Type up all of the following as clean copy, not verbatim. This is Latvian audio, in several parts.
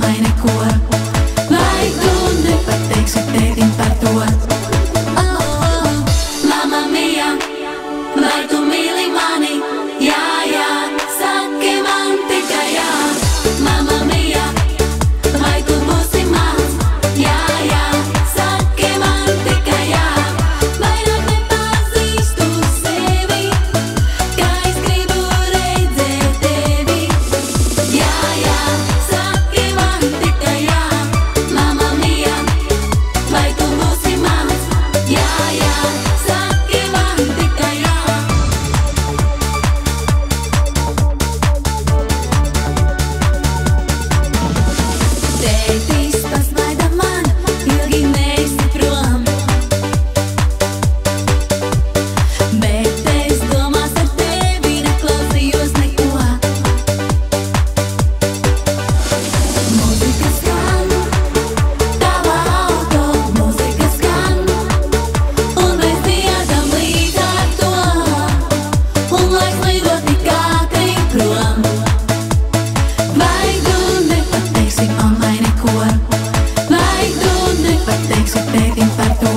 mammai neko. Vai tu nepateiksi tētim par to? Mamma mia, vai tu mīli mani? Jā, jā, saki man tikai jā. Mamma mia, vai tu būsi mans? Jā, jā, saki man tikai jā. Vairāk nepazīstu sevi, kā es gribu redzēt tevi. Jā, jā, saki man tikai jā. Mamma mia, vai tu būsi mans? Jā, jā, saki man tikai jā. Tētis pasmaida man, ilgi neesi prom. Bet es domās ar tevi neklausījos neko. Mūzika skan, tava auto, mūzika skan, un mēs dziedam līdz ar to. Un laiks lido tik ātri prom. Vai tu nepateiksi mammai neko? Vai tu nepateiksi tētim par to?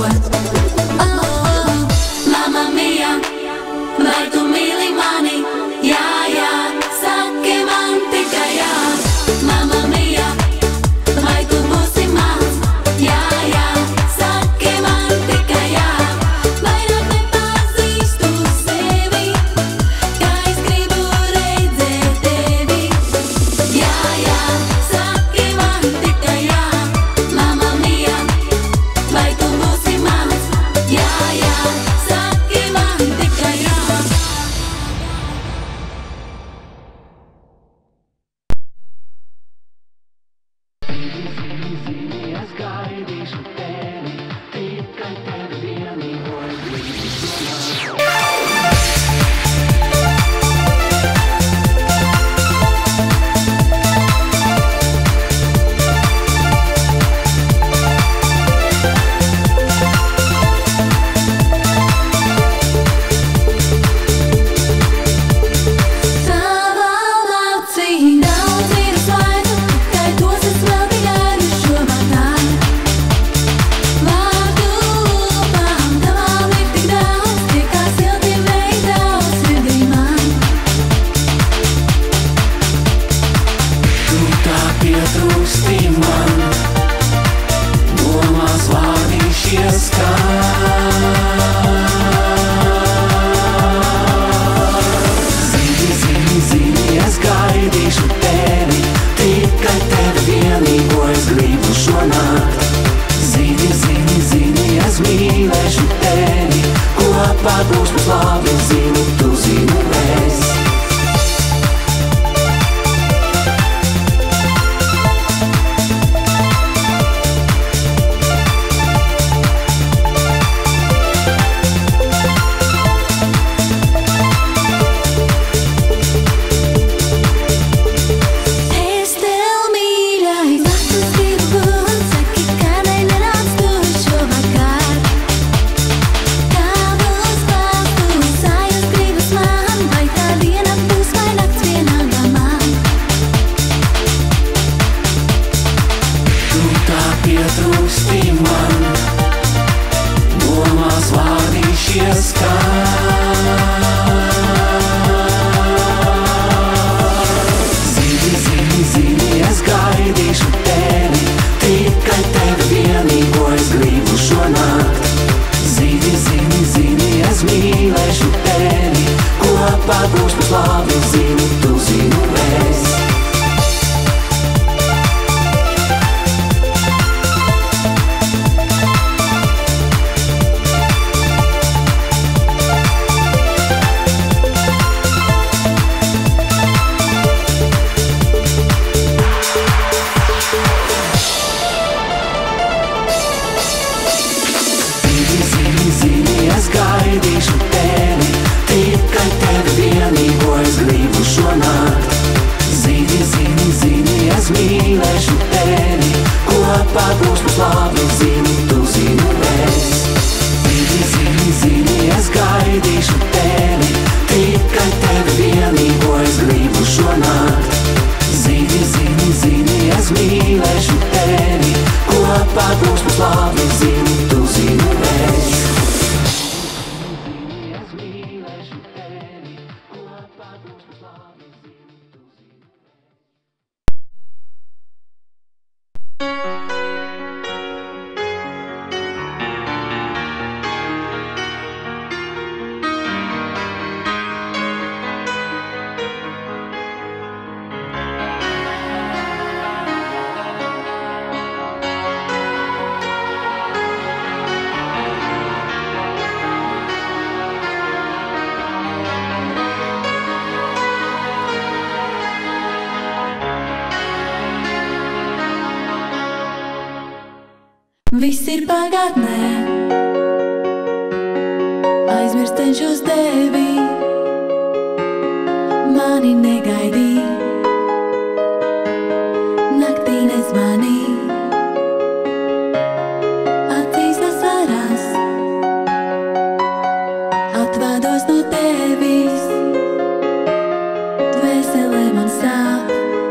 Mamma mia, vai tu mīli mani? Jā, jā, saki man tikai jā. Mamma mia, vai tu būsi mans? Jā, jā, saki man tikai jā. Vairāk nepazīstu sevi, kā es gribu redzēt tevi. Jā, jā, saki man tikai jā. Mamma mia, vai tu būsi mans? Jā, jā, saki man tikai jā. Es gaidīšu tevi, tikai tevi vienīgo es gribu. Savā laucī daudz ir svaigu, tikai tos es vēl tikai šovakar. Vārdu lūpām tavām ir tik daudz, tie kā silti veidau sirdī man. Tu tā pietrūksti man, domās vārdi šie skan. Zini, es gaidīšu tevi, tikai tevi vienīgo es gribu šonakt. Zini, es mīlēšu tevi, kopā būs mums labi, zinu, tu zinu es. Es tev mīļais, naktis gribu būt, saki, kā nenāc tu šovakar. Tavus vārdus sajust gribas man, vai tā diena būs vai nakts vienalga man. Tu tā pietrūksti man, domās vārdi šie skan. Zini, es gaidīšu tevi, tikai tevi vienīgo es gribu šonakt. Zini, es mīlēšu tevi, kopā būs mums labi, zinu, tu zinu es. Zini, es gaidīšu tevi, tikai tevi vienīgo es gribu šonakt. Zini, es mīlēšu tevi, kopā būs mums labi, zinu, tu zinu es. Zini, es gaidīšu tevi, tikai tevi vienīgo es gribu šonakt. Zini, es mīlēšu mīlēšu tevi, kopā būs mums labi, zini, tu zini mēs. Viss ir pagātnē, aizmirst cenšos tevi, mani negaidī, naktī nezvanī, acīs asaras, atvados no tevis, dvēselē man sāp,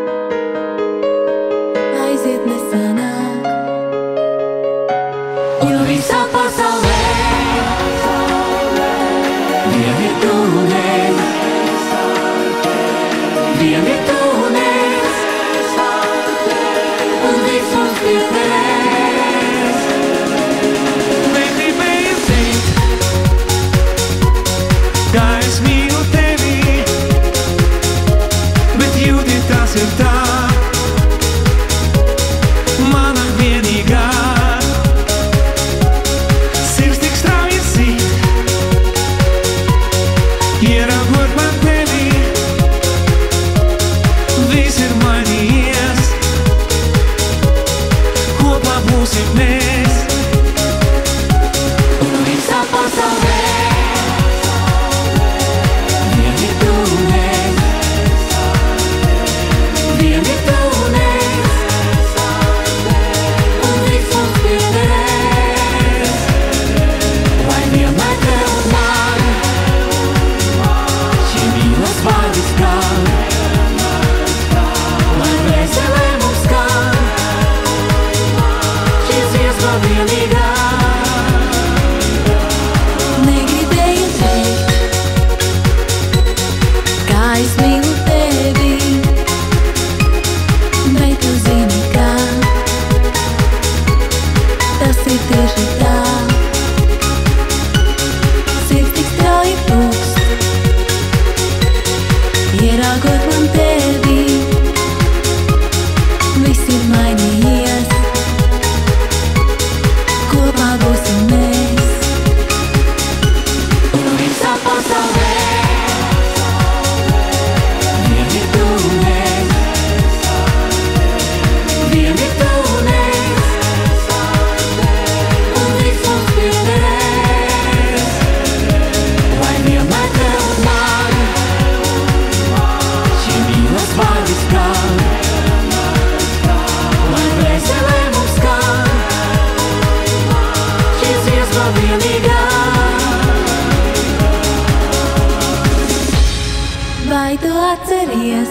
aiziet nesanāk. Jo visā pasaulē vieni tu nes, vieni tu nes, un viss mums piederēs. Negribēju teikt, kā es mīlu tevi, bet jūti tas ir tā, mana vienīgā. Ieragot man tevi, viss ir mainījies, kopā būsim mēs. Un visā pasaulē vieni tu nes, vieni tu nes, un viss mums piederēs. Lai vienmēr tev man šī mīlas vārdi skan, lai dvēselē mums skan šī dziesma vienīgā. Negribēju teikt, kā es mīlu tevi, bet tu zini, kā tas ir tieši tā. Sirds tik strauji pūkst, ieragot man tevi, viss ir mainījies, kopā būsim mēs. Un visā pasaulē vieni tu nes, vieni tu nes, un viss mums piederēs. Lai vienmēr tev man šī mīlas vārdi skan, lai dvēselē mums skan šī dziesma vienīgā. Vai tu atceries,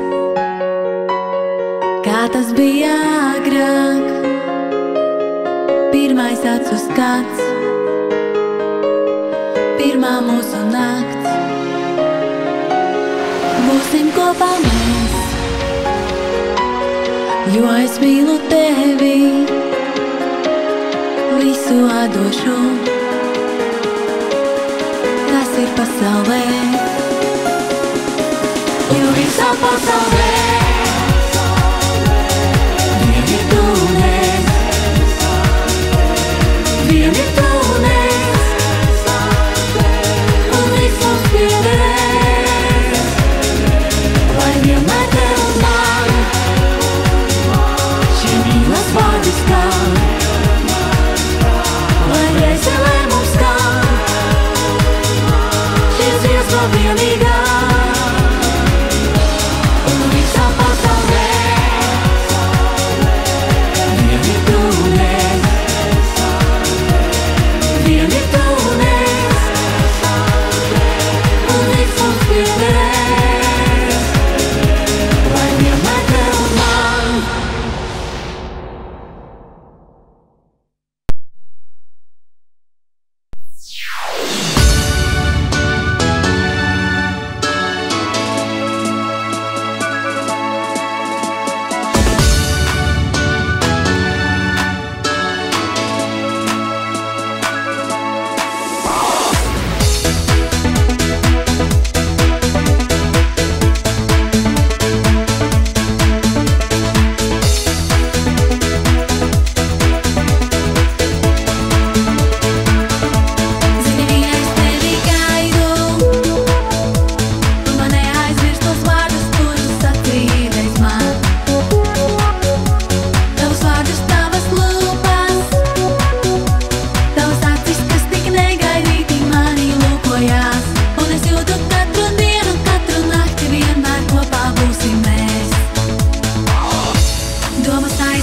kā tas bija agrāk, pirmais acu skats, pirmā mūsu nakts. Būsim kopā mēs, jo es mīlu tevi, visu atdošu, kas ir pasaulē. Jo visā pasaulē vieni tu nes, vieni tu nes, un viss mums piederēs. Lai vienmēr tev man šī mīlas vārdi skan, lai dvēselē mums skan šī dziesma vienīgā. Un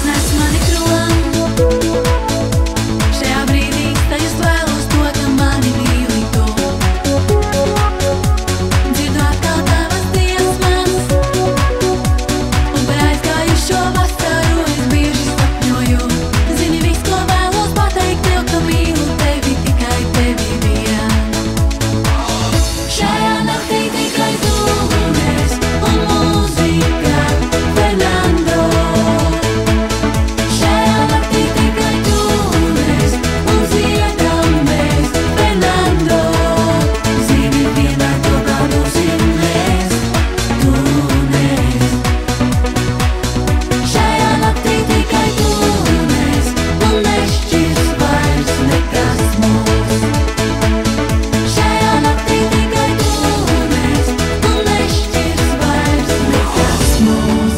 iznes mani prom. Šajā brīdī tad es vēlos to, ka mani mīli tu. Dzirdu atkal tavas dziesmas, un par aizgājušo vasaru es bieži sapņoju. Zini, viss, ko vēlos pateikt tev, ka mīlu tevi, tikai tevi vien. Šajā naktī tikai tu un es, un mūzika, Fernando. Šajā naktī tikai tu un es, un dziedam mēs, Fernando. Zini, vienmēr to, kā būsim mēs, tu un es. Šajā naktī tikai tu un es, un nešķirs vairs nekas mūs. Šajā naktī tikai tu un es, un nešķirs vairs nekas mūs.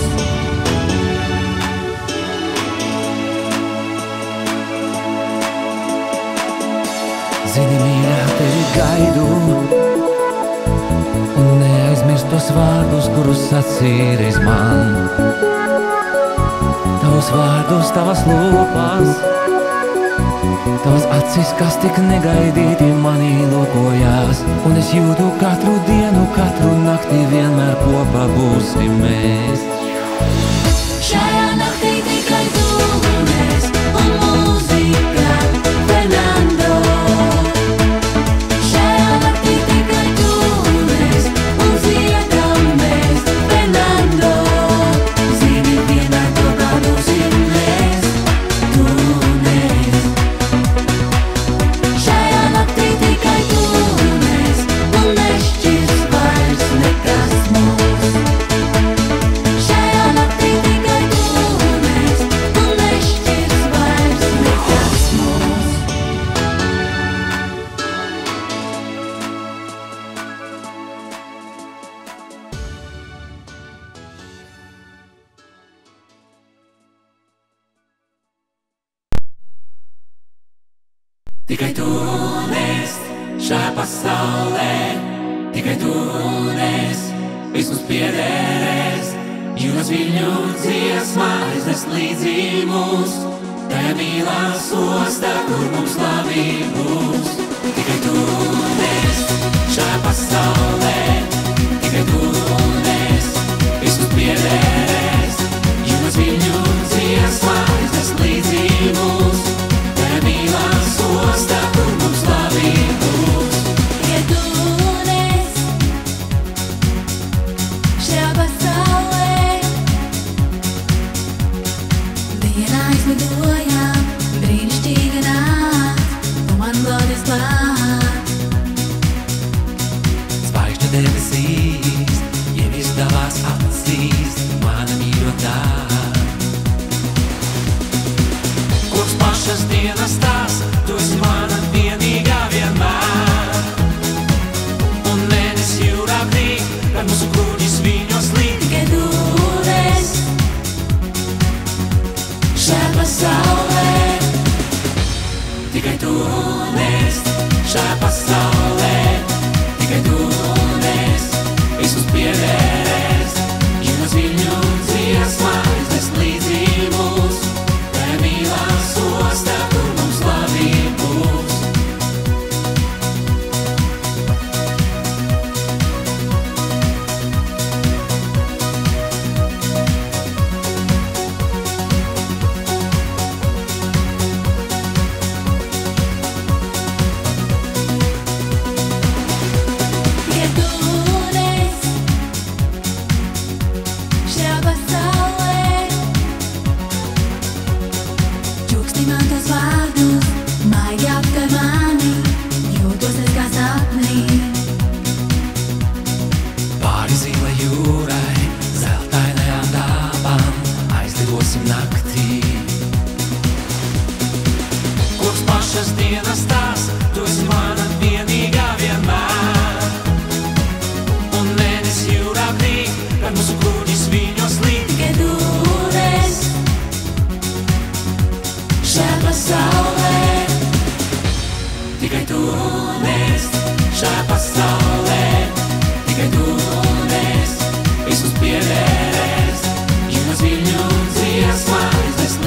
Zini, mīļā, tevi gaidu, un neaizmirst tos vārdus, kurus sacīja reiz man. Tavus vārdus, tavas lūpas, tavas acis, kas tik negaidīti manī lūkojās. Un es jūtu katru dienu, katru nakti vienmēr kopā būsim mēs. Šajā naktī tikai tu un es, un mūzika, Fernando. Šajā naktī tikai tu un es, un dziedam mēs, Fernando. Zini, vienmēr to, kā būsim mēs, tu un es. Šajā naktī tikai tu un es, un nešķirs vairs nekas mūs. Šajā naktī tikai tu un es, un nešķirs vairs nekas mūs. Tikai tu un es šajā pasaulē, tikai tu un es, viss mums piederēs. Jūras viļņu dziesmā aiznes līdzi mūs, tajā mīlās ostā, kur mums slavība būs. Tikai tu un es šajā pasaulē, tikai tu un es, viss mums piederēs. Jūras viļņu dziesmā aiznes līdzi mūs, tajā mīlās ostā, kur mums slavība būs. Tikai tu un es šajā pasaulē, vienā aizlidojām, brīnišķīga nakts, tu man glābies klāt. Zvaigžņu debesīs, ievirst tavās acīs, mana mīļotā. Kopš pašas dienas tās, tu esi mana vienīgā vienmēr. Un mēnesis jūrā krīt, kad mūsu kuģis viņos līd. Tikai tu un es šajā pasaulē, Tikai tu un es šajā pasaulē, tikai tu un es, viss mums piederēs. Jūras viļņu dziesmā aiznes līdzi mūs, tajā mīlās ostā, kur mums slavība būs. tikai tu un es šajā pasaulē. Čuksti man tos vārdus, maigi apskar mani, jūtos es kā sapnī. Pāri zilai jūrai, zeltainajām dāvām, aizlidosim naktī. Kopš pašas dienas tās, tu esi mana vienīgā vienmēr. Un mēnesis jūrā krīt, kad mūsu kuģis viņos līd. Tikai tu un es šajā pasaulē, Tikai tu un es šajā pasaulē, tikai tu un es, viss mums piederēs. Jūras viļņu dziesmā aiznes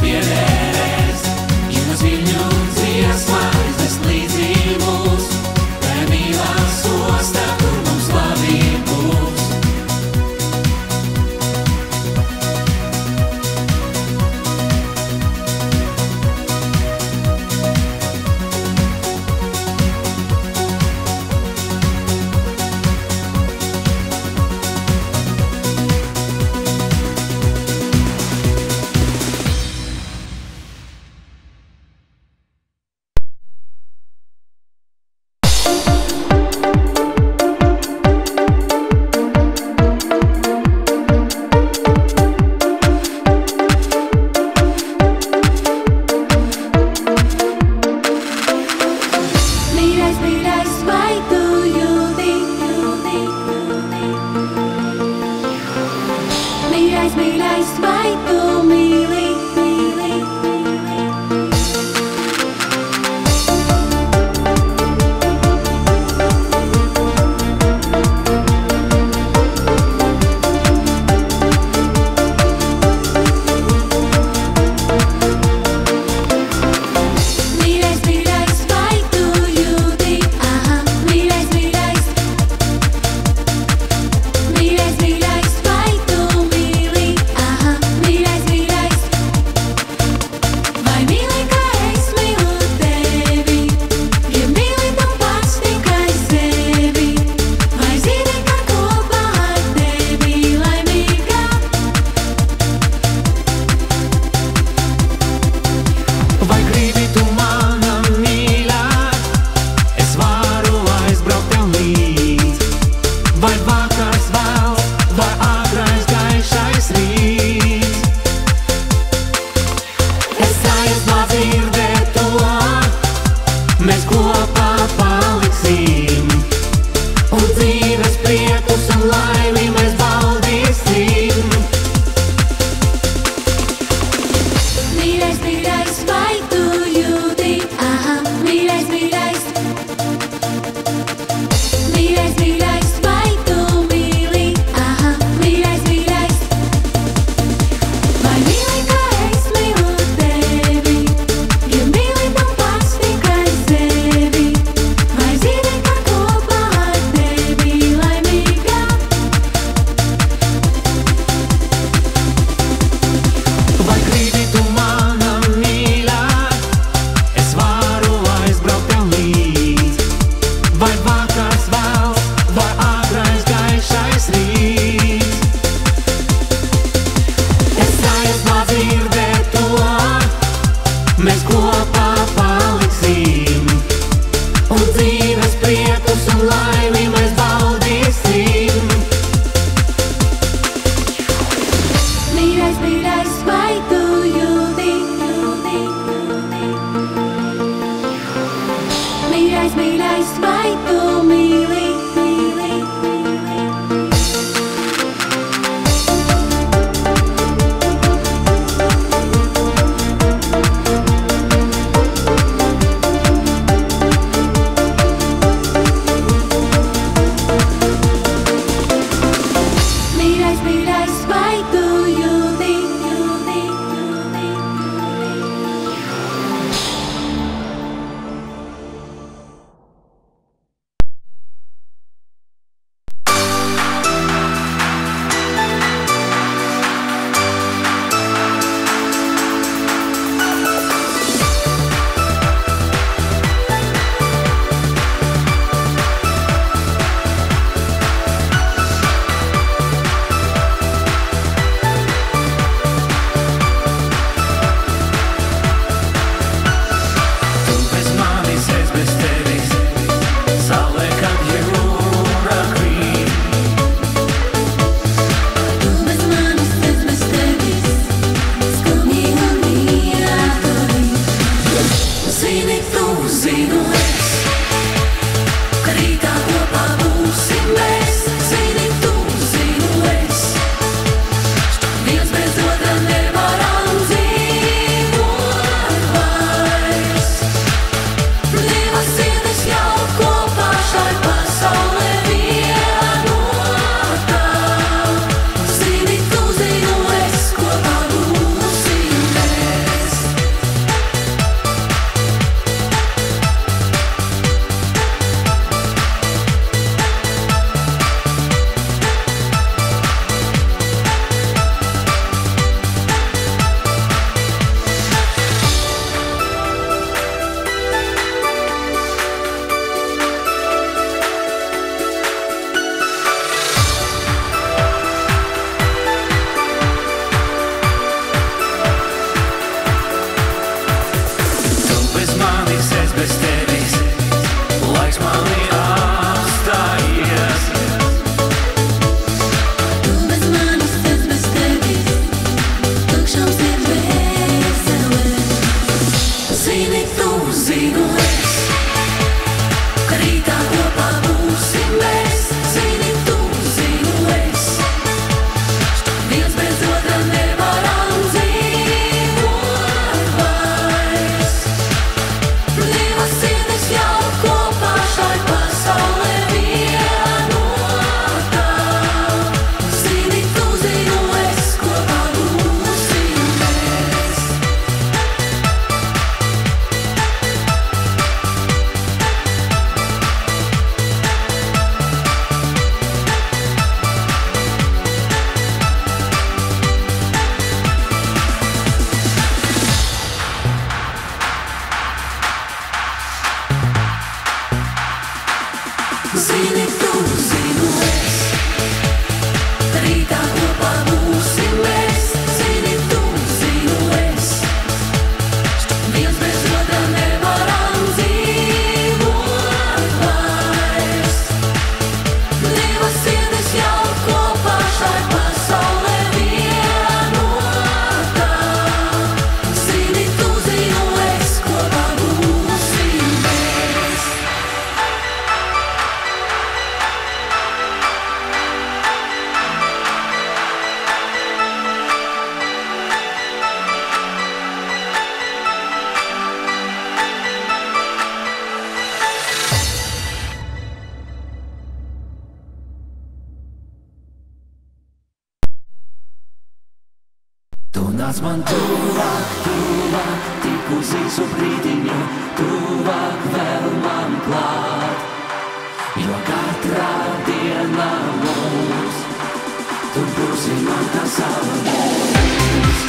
piederēs, jūras viļņu dziesmā iznes līdzi mūs, tai mīlās ostā, kur mums slavība būs. Mīļais, mīļais, vai tu jūti? Mīļais, mīļais, vai tu mīli? Mīļais, mīļais, vai tu jūti? Mīļais, mīļais, mīļais, mīļais, vai tu mīli? Mīļais, mīļais, vai mīli, kā es mīlu tevi? Ja mīli tu pats tikai sevi, vai zini, ka kopā ar tevi laimīga? Vai gribi tu mana mīļā? Es varu aizbraukt tev līdz. Vai vakars vēls, vai ātrais gaišais rīts. Es aizvā dzirdēt to, mēs kopā paliksim. Un dzīves priekus un laimi mēs baudīsim. Mīļais, mīļais, vai tu jūti? Mīļais, mīļais, mīļais, mīļais, vai tu mīli? Mīļais, mīļais, vai mīli, kā es mīlu tevi? Ja mīli tu pats tikai sevi, vai zini, ka kopā ar tevi laimīga? Vai gribi tu mana mīļā? Es varu aizbraukt tev līdz. Vai vakars vēls, vai ātrais gaišais rīts. Es aizvā dzirdēt to, mēs kopā paliksim. Un dzīves priekus un laimi mēs baudīsim. Mīļais, mīļais, vai tu jūti? Mīļais, mīļais, vai tu mīli? Mīļais, mīļais, vai tu jūti? Nāc man tuvāk, tuvāk, tik uz īsu brīdiņu, tuvāk vēl man klāt. Jo katrā dienā mums, tu būsi man tā savs.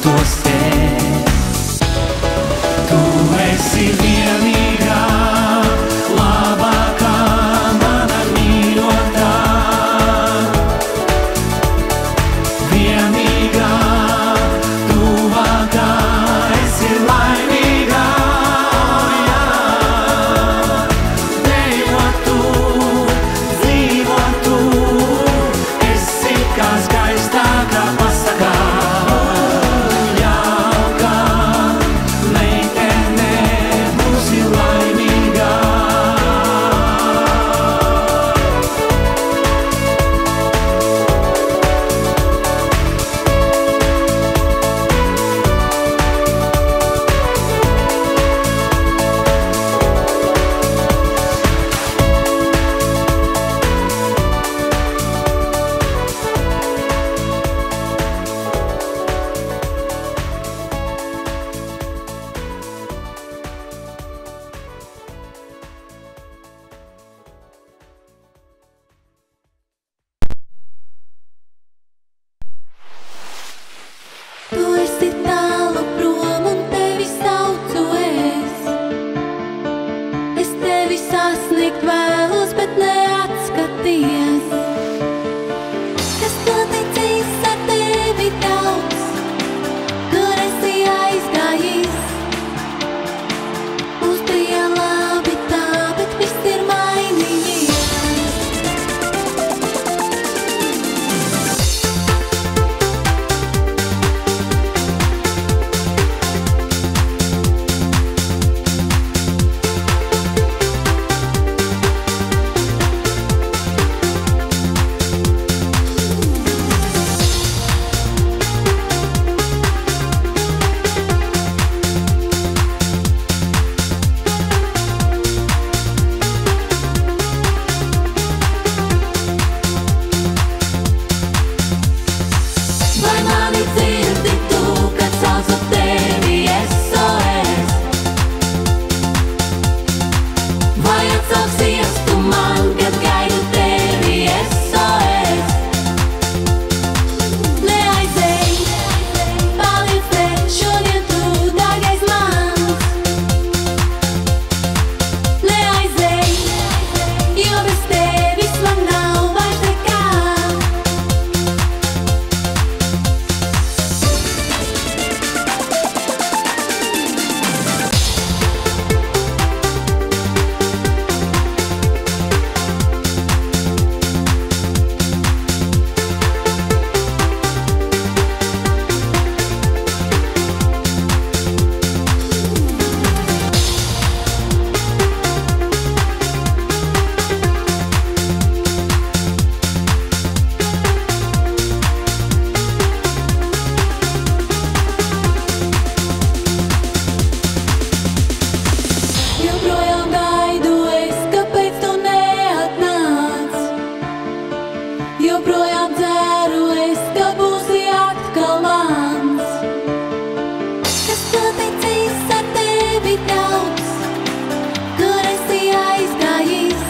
skatos es. Tu esi vienīgā, labākā, mana mīļotā. Vienīgā, tuvākā, esi laimīgā, jā. Dejo tu, dzīvo tu, esi kā skaistākā pasakā. Jauka meitene, būsi laimīgā. Tu esi tālu prom un tevi saucu es. Es tevi sasniegt vēlos, bet neatskaties. Kas noticis ar tevi daudz, kur esi aizgājis. Mums bija labi tā, bet viss ir mainījies. Vai mani dzirdi tu, kad saucu tevi SOS? Vai atsauksies tu man, kad gaidu tevi SOS? Neaizej, paliec te, šodien tu, dārgais mans. Neaizej, jo bez tevis man nav vairs nekā. Joprojām gaidu es, kāpēc tu neatnāc? Joprojām ceru es, ka būsi atkal mans. Kas noticis ar tevi daudz, kur esi aizgājis?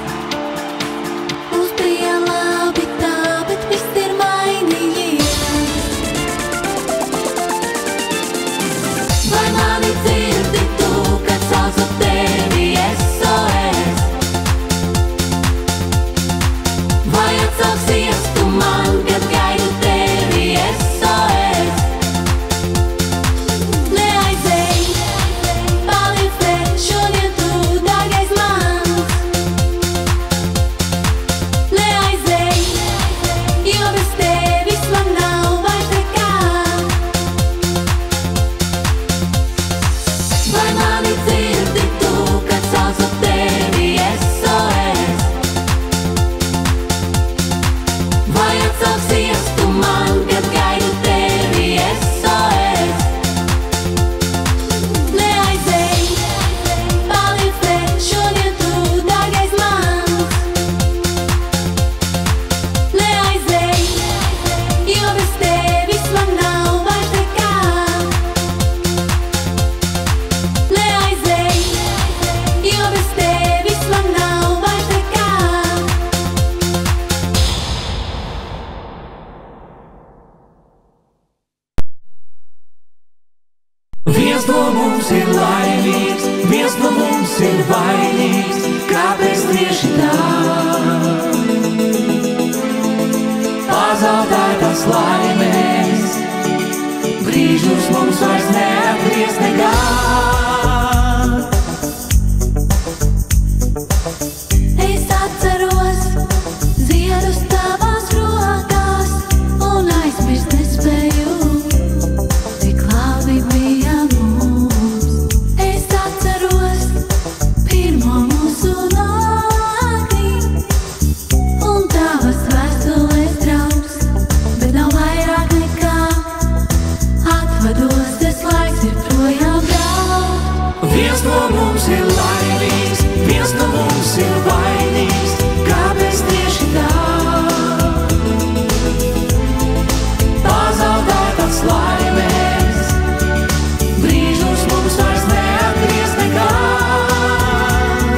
Mums bija labi tā, bet viss ir mainījies. Vai mani dzirdi tu, kad saucu tevi SOS? Vai atsauksies tu man, kad gaidu tevi SOS? Neaizej, paliec te, šodien tu, dārgais mans. Neaizej, jo bez tevis man nav vairs nekā. Viens no mums ir laimīgs, viens no mums ir vainīgs, kāpēc tieši tā? Pazaudētas laimēs, brīžus mums vairs neatgriez nekad. Es atceros ziedus tavās rokās un aizmirst nespēju, cik labi bija mums. Es atceros pirmo mūsu naktī un tavas vēstules draugs, bet nav vairāk nekā atvados, tas laiks ir projām braukt. Viens no mums ir laimīgs, viens no mums ir vainīgs, kāpēc tieši tā? Pazaudētas laimēs, brīžus mums vairs neatgriez nekad.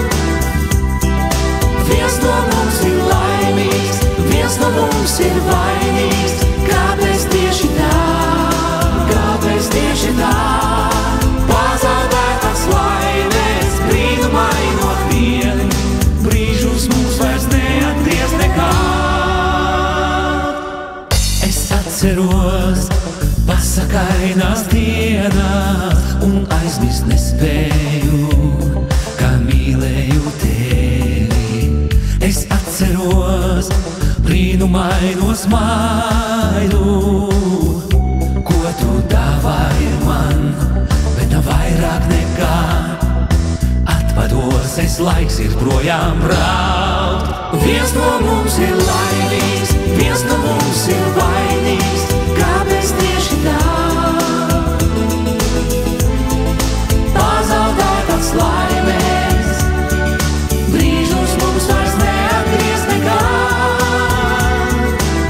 Viens no mums ir laimīgs, viens no mums ir vainīgs, kāpēc tieši tā? Kāpēc tieši tā? Pazaudētas laimēs, brīnumainot vieni, brīžus mums vairs neatgriez nekad. Es atceros pasakainās dienās un aizmirst nespēju, kā mīlēju tevi. Es atceros brīnumaino smaidu, ko tu dāvāji man, bet nav vairāk nekā atvados, es laiks ir projām braukt. Viens no mums ir laimīgs, viens no mums ir vainīgs, kāpēc tieši tā? Pazaudētas laimēs, brīžus mums vairs neatgriez nekad.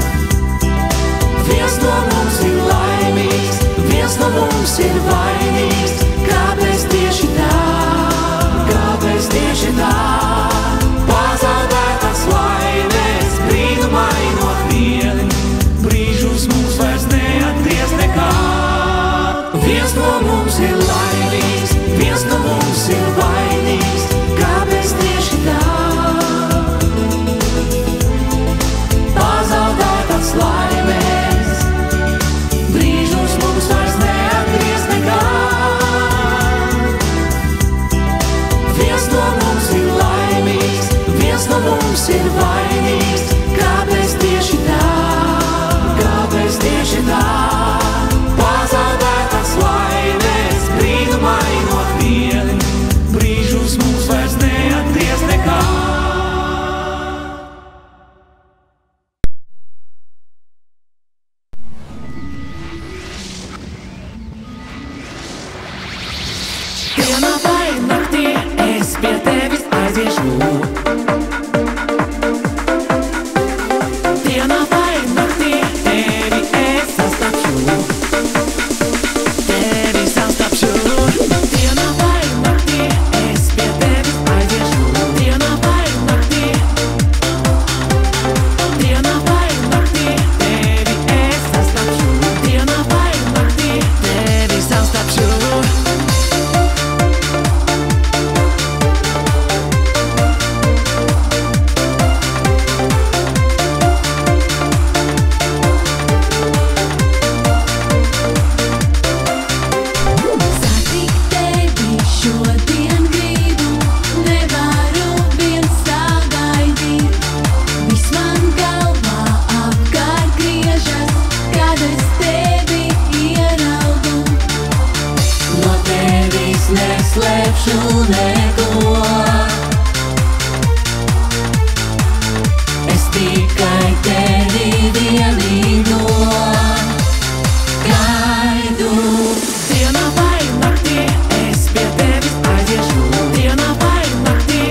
Viens no mums ir laimīgs, viens no mums ir vainīgs, kāpēc tieši tā? Kāpēc tieši tā? Pazaudētas laimēs, brīnumainot vieni, brīžus mums vairs neatgriez nekad. Viens no mums ir laimīgs, viens no mums ir vainīgs, kāpēc tieši tā? Pazaudētas laimēs, brīžus mums vairs neatgriez nekad. Viens no mums ir laimīgs, viens no mums ir vainīgs, kāpēc tieši tā? Kāpēc tieši tā? Pazaudētas laimēs, brīnumainot vieni, brīžus mums vairs neatgriez nekad. Dienā vai naktī es pie tevis aiziešu. Dienā vai naktī tevi es sastapšu. Tevi sastapšu. Dienā vai naktī es pie tevis aiziešu. Dienā vai naktī. Dienā vai naktī tevi es sastapšu. Dienā vai naktī tevi sastapšu. Satikt tevi šodien gribu, nevaru viens sagaidīt. Viss man galvā apkārt griežas, kad es tevi ieraugu. No tevis neslēpšu neko, es tikai tevi vienīgo gaidu. Dienā vai naktī es pie tevis aiziešu. Dienā vai naktī.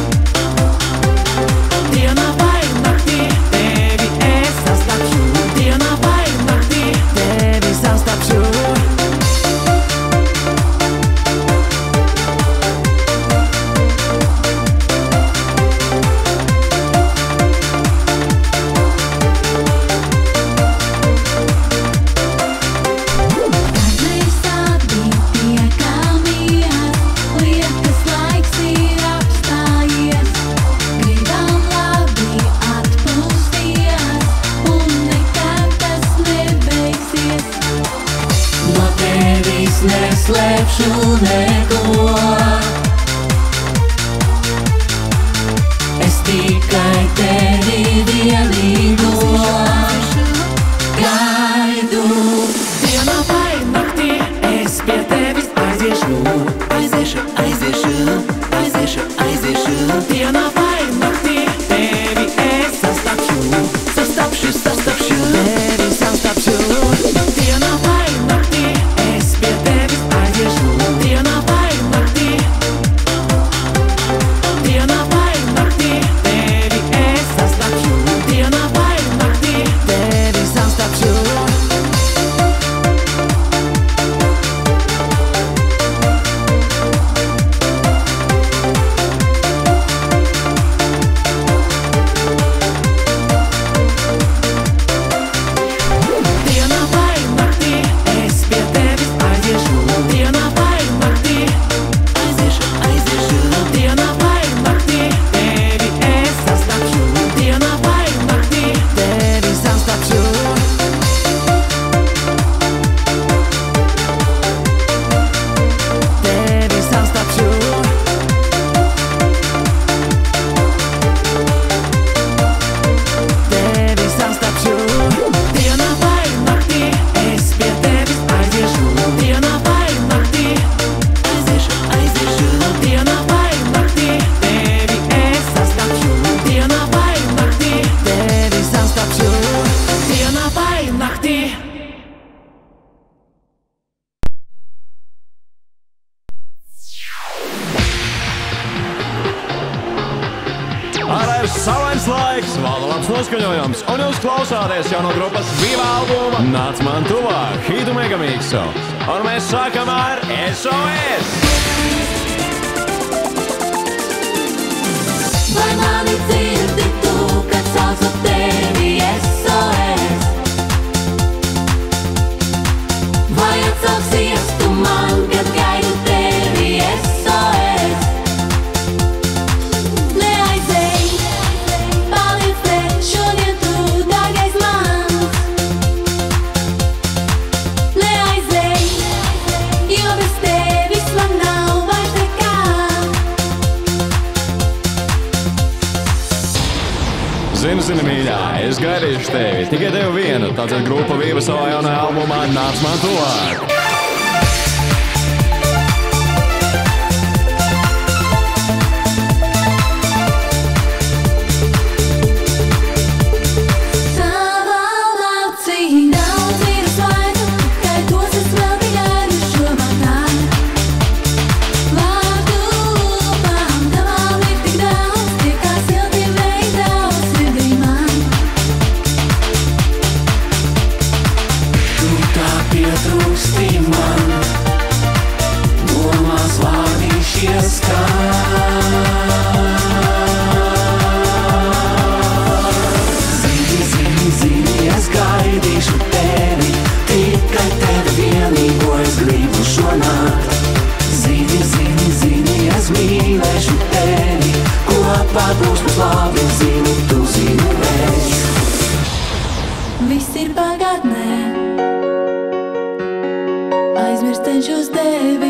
Dienā vai naktī tevi es sastapšu. Dienā vai naktī tevi sastapšu. tevis neslēpšu neko. Es tikai tevi vienīgo gaidu. Dienā vai naktī es pie tevis aiziešu, aiziešu, aiziešu, aiziešu, aiziešu. Dienā vai naktī tevi es sastapšu, sastapšu, sastapšu, tevi sastapšu. Dienā vai naktī es pie tevis aiziešu, dienā vai naktī. Dienā vai naktī tevi es sastapšu, dienā vai naktī tevi sastapšu. Dienā vai naktī es pie tevis aiziešu, dienā vai naktī. Aiziešu, aiziešu, dienā vai naktī tevi es sastapšu, dienā vai naktī tevi sastapšu. Tevi sastapšu. Tevi sastapšu. Dienā vai naktī es pie tevis aiziešu, dienā vai naktī. Aiziešu, aiziešu, dienā vai naktī tevi es sastapšu, dienā vai naktī tevi sastapšu, dienā vai naktī. Ārā ir saulains laiks, valda labs noskaņojums, un jūs klausāties jauno grupas Viva albuma Nāc man tuvāk, Hitu Megamiksu. Un mēs sākam ar SOS! Vai mani dzirdi tu, kad saucu tevi SOS? Vai atsauksies tu man, kad gaidu tevi SOS? Neaizej, paliec te, šodien tu dārgais mans. Neaizej, jo bez tevis man nav vairs nekā. Zini, mīļā, es gaidīšu tevi, tikai tevi vienu, tātad grupa Viva savā jaunajā albumā Nāc man tuvāk. Savā laucī nav dzīves laika, tikai tos es vēl gaidu šovakar. Vārdu lūpām tavām ir tik daudz, tie kā silti veidau sirdī man. Tu tā pietrūksti man, domās vārdi šie skan. Zini, zini, zini, es gaidīšu tevi, tikai tevi vienīgo es gribu šonakt. Zini, zini, zini, es mīlēšu tevi, kopā būs mums labi, zini, tu zini es. Viss ir pagātnē, aizmirst cenšos tevi,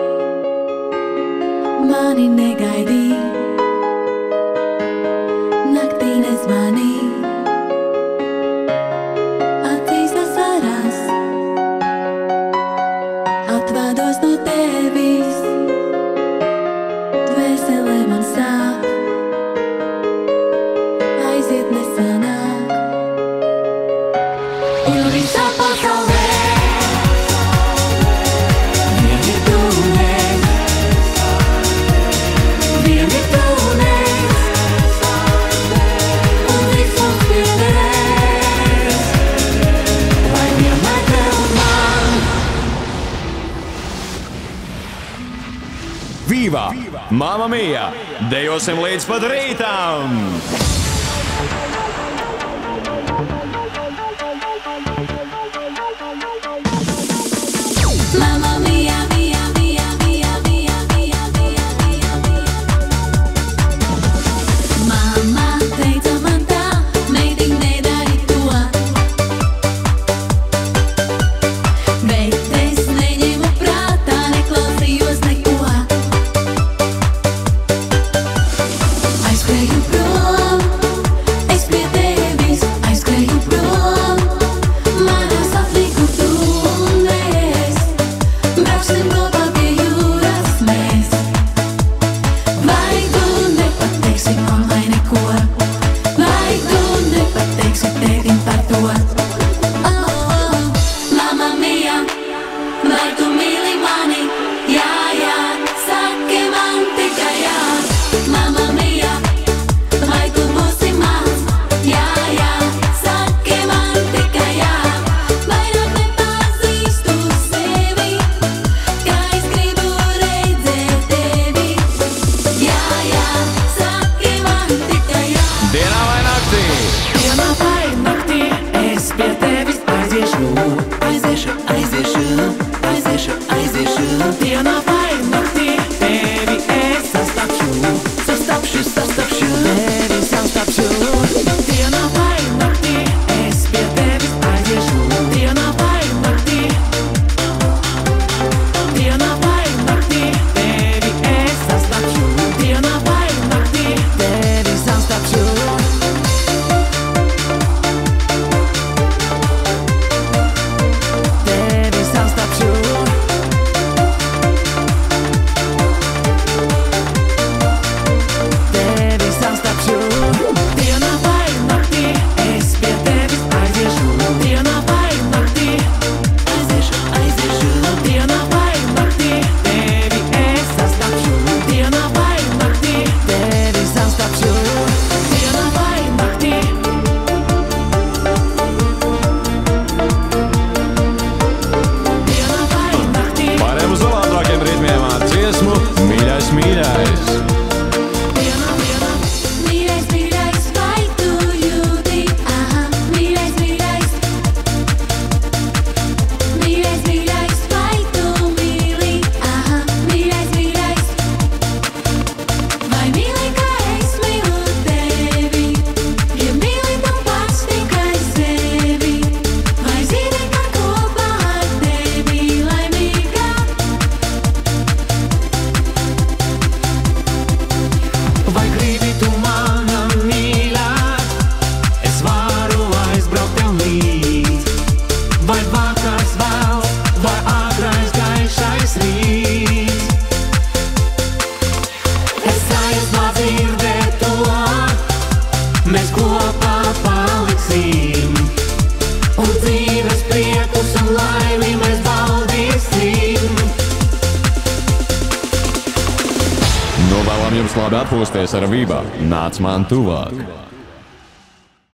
mani negaidī, naktī nezvanī, acīs asaras, atvados no tevis, dvēselē man sāp, aiziet nesanāk. Jo visā pasaulē Vien ir tu nes, vien ir tu nes, un viss mums piederēs. vai vienmēr tev man. Viva! Mamma mia! Dejosim līdz pat rītam! Mamma mia, mia, mia, mia, mia, mia, mia, mia, mia. Mamma teica man tā, meitiņ nedari to, bet es neņemu dienā vai naktī, tevi es sastapšu, sastapšu, sastapšu, tevi sastapšu. Dienā vai naktī, es pie tevis aiziešu, dienā vai naktī. Dienā vai naktī, tevi es sastapšu, dienā vai naktī, tevi sastapšu. Tevi sastapšu. Tevi sastapšu. Dienā vai naktī, es pie tevis aiziešu, dienā vai naktī. Aiziešu, aiziešu. Dienā vai naktī, tevi es sastapšu, dienā vai naktī, tevi sastapšu. Dienā vai naktī. Dienā vai naktī. Pārējām uz labākiem ritmiem ar dziesmu Mīļais, mīļais. Dienā, dienā. Mīļais, mīļais, vai tu jūti? Aha, mīļais, mīļais. Mīļais, mīļais, vai tu mīli? Aha, mīļais, mīļais. Vai mīli, kā es mīlu tevi? Ja mīli tu pats tikai sevi, vai zini, ka kopā ar tevi laimīga? Vai gribi tu mana mīļā? Es varu aizbraukt tev līdz. Vai vakars vēl, vai ātrais gaišais rīts. Es sajūtu dzirdēt to, mēs kopā paliksim. Un dzīves priekus un laimi mēs baudīsim. Novēlam jums labi atpūsties ar Vībā. Nāc man tuvāk!